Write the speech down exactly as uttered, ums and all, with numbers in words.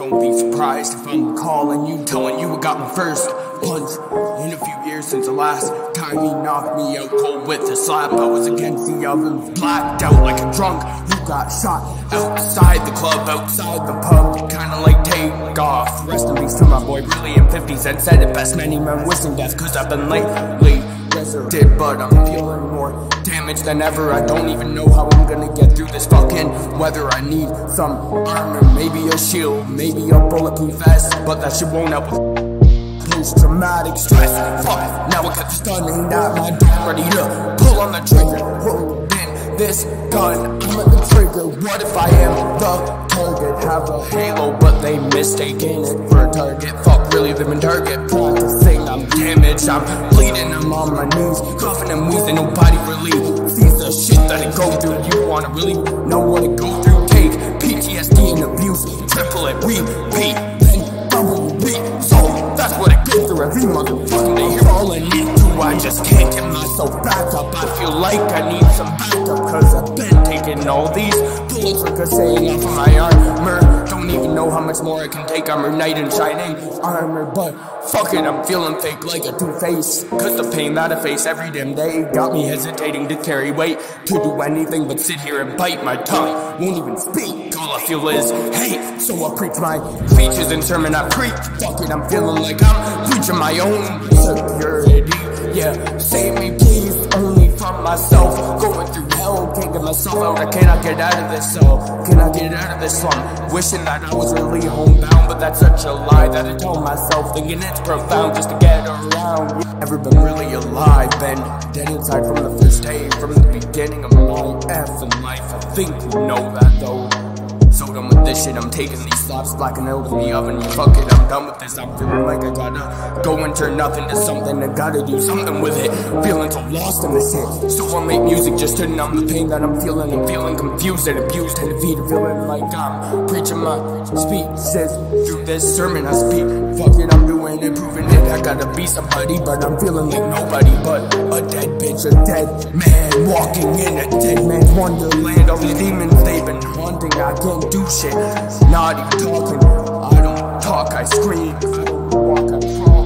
don't be surprised if I'm calling you, telling you I got my first punch in a few years since the last time he knocked me out cold with a slap. I was against the oven, blacked out like a drunk who got shot outside the club, outside the pub. Kinda like take off. Rest in peace to my boy Really in fifty cent said it best. Many men wishing death, cause I've been lately resurrected, but I'm feeling more damaged than ever. I don't even know how I'm gonna get through this fucking weather. I need some armor, maybe a shield, maybe a bulletproof vest, but that shit won't help with post-traumatic stress. Fuck, now I got this gun aimed at my dome, ready to pull on the trigger. Holding this gun, I'm at the trigger. What if I am the target? Have a halo, but they mistaken it for a target. Fuck, really live in target practicing. I'm damaged, I'm bleeding, I'm on my knees, coughing and wheezing, nobody really sees the shit that I go through. You wanna really know what I go through? Take P T S D and abuse, triple it, repeat, then double repeat. So that's what I go through every motherfucking day. You're all I need to, I just can't get myself back up. I feel like I need some backup, cause I've been taking all these bullets ricocheting off of my armor. Don't even know how much more I can take. I'm a knight in shining armor, but fuck it, I'm feeling fake like a two-face. Cause the pain that I face every damn day got me hesitating to carry weight, to do anything but sit here and bite my tongue. Won't even speak, all I feel is hate. So I preach my speeches and sermon I preach. Fuck it, I'm feeling like I'm preaching my own security. Yeah, save me please, only from myself. Going through hell, can't get myself out. I cannot get out of this cell, cannot get out of this slum. Wishing that I was really homebound, but that's such a lie that I told myself. Thinking it's profound just to get around. Never been really alive, been dead inside from the first day, from the beginning of my effing life. I think you know that though. So done with this shit, I'm taking these slaps, blacking out in the oven. Fuck it, I'm done with this. I'm feeling like I gotta go and turn nothing to something. I gotta do something with it. Feeling so lost in this shit. So I make music just to numb the pain that I'm feeling. I'm feeling confused and abused and defeated. Feeling like I'm preaching my speeches through this sermon I speak. Fuck it, I'm doing it, proving it. I gotta be somebody, but I'm feeling like nobody but a dead bitch, a dead man walking in a dead man's wonderland. All these demons, they've been haunting. I can't do shit, not even talking. I don't talk, I scream. I don't walk, I crawl.